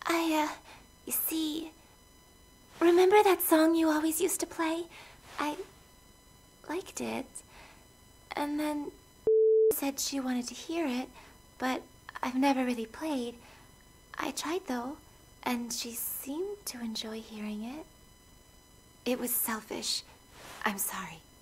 You see, remember that song you always used to play? I liked it. And then said she wanted to hear it, but I've never really played. I tried though, and she seemed to enjoy hearing it. It was selfish. I'm sorry.